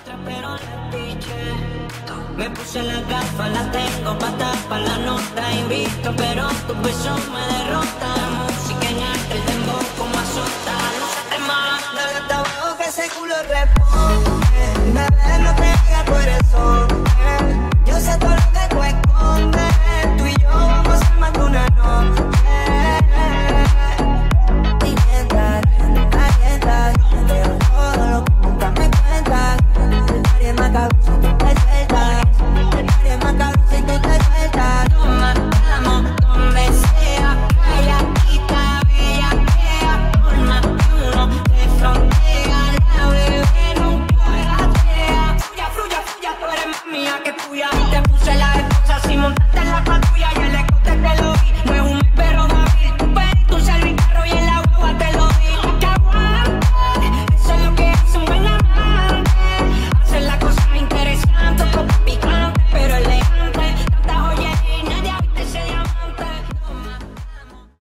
pero le piché. Me puse la gafa, la tengo pa' tapar la nota. Invito, pero tu beso me derrota. La música en alto, el dembow como azota. No se te más, dale hasta abajo que ese culo responde.